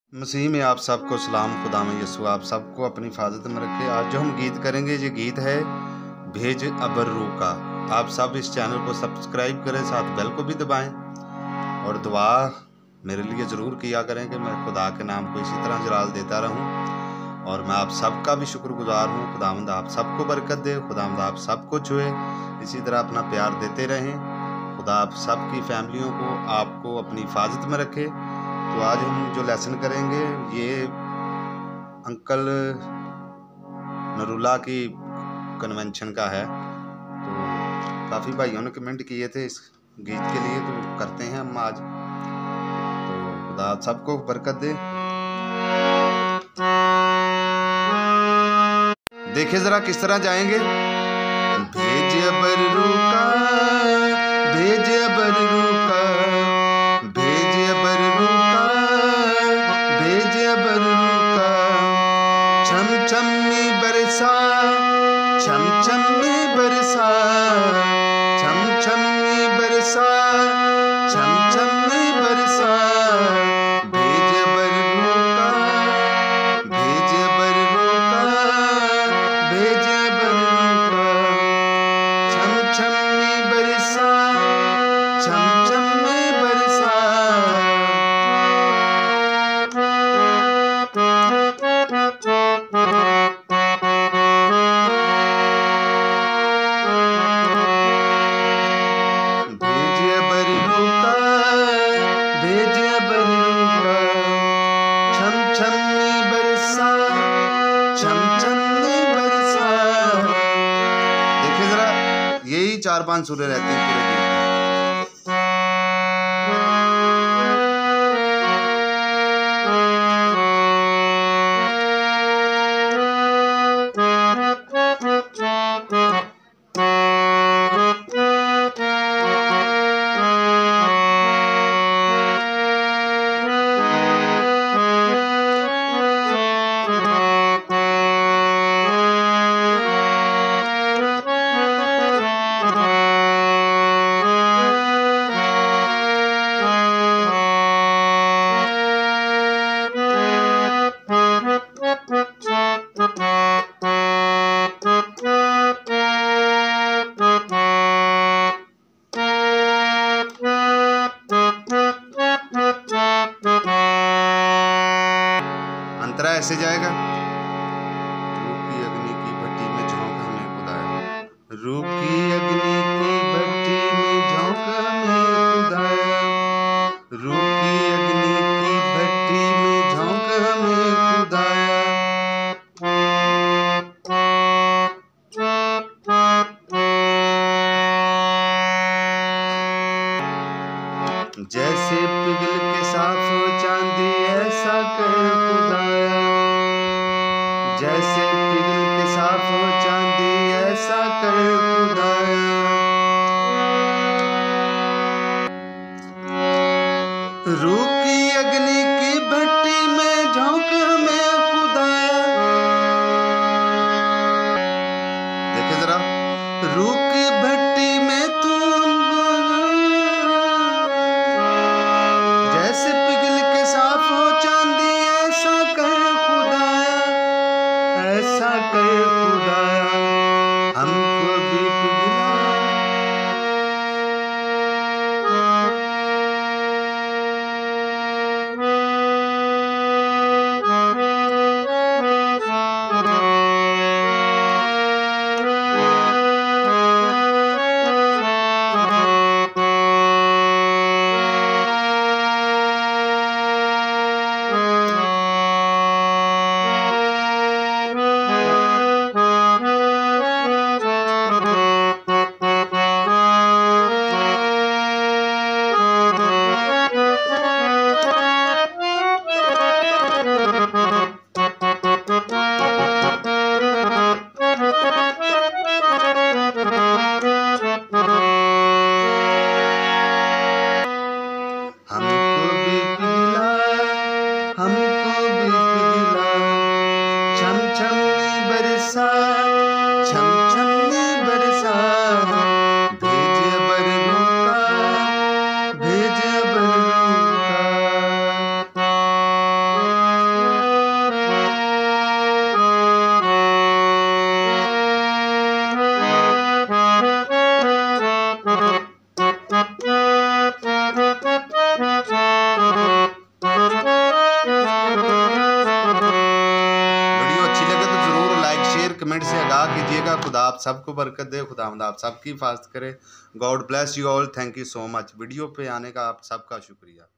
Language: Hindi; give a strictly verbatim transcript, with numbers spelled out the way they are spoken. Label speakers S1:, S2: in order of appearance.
S1: मसीह में आप सबको सलाम। खुदा में यीशु आप सबको अपनी हिफाजत में रखे। आज जो हम गीत करेंगे ये गीत है भेज अबर रूह का। आप सब इस चैनल को सब्सक्राइब करें, साथ बेल को भी दबाएं और दुआ मेरे लिए ज़रूर किया करें कि मैं खुदा के नाम को इसी तरह जलाल देता रहूं। और मैं आप सबका भी शुक्रगुजार हूं। खुदावंद आप सबको बरकत दे, खुदावंद आप सबको छुए, इसी तरह अपना प्यार देते रहें। खुदा आप सबकी फैमिलियों को आपको अपनी हिफाजत में रखे। तो आज हम जो लेसन करेंगे ये अंकल नरूला की कन्वेंशन का है। तो काफ़ी भाइयों ने कमेंट किए थे इस गीत के लिए, तो करते हैं हम आज। तो खुदा सबको बरकत दे। देखिए ज़रा किस तरह जाएंगे। भेज अबर रूह का, भेज अबर रूह का, भेज अबर रूह का, भेज अबर रूह का। छम छमी बरसा, छम छमी बरसा, छम छमी बरसा, छम छमी बरसा। भेज अबर रूह का, भेज अबर रूह का, भेज अबर रूह का। छम छमी बरसा, छम छमी बरसा। भेज अबर रूह का, भेज अबर रूह का। छम छमी बरसा, छम छमी बरसा। देखिए जरा यही चार पांच सुरे रहते हैं पूरे गीत में। अंतरा ऐसे जाएगा। रूह की अग्नि की भट्टी में झोंक हमें खुदाया, रूह की अग्नि की भट्टी में झोंक हमें खुदाया, रूह की अग्नि की भट्टी में झोंक हमें खुदाया। जैसे पिघल के साफ हो चांदी ऐसा कर खुदाया, जैसे पिघल के साफ हो चांदी ऐसा कर खुदाया। रूह की अग्नि की भट्टी में झोंक हमें खुदाया। देखिए जरा, रूह की भट्टी में तू जैसे पिघल के साफ हो चांदी ऐसा कर खुदाया, ऐसा कर खुदाया। हमको भी पिघला। हमको भी पिघला, हमको भी पिघला। छम छमी बरसा, छम छमी बरसा। भेज अबर रूह का, भेज अबर रूह का। दुआ कीजिएगा। खुदा आप सबको बरकत दे, खुदावंद आप सबकी हिफाजत करे। God bless you all. Thank you so much. Video पे आने का आप सबका शुक्रिया।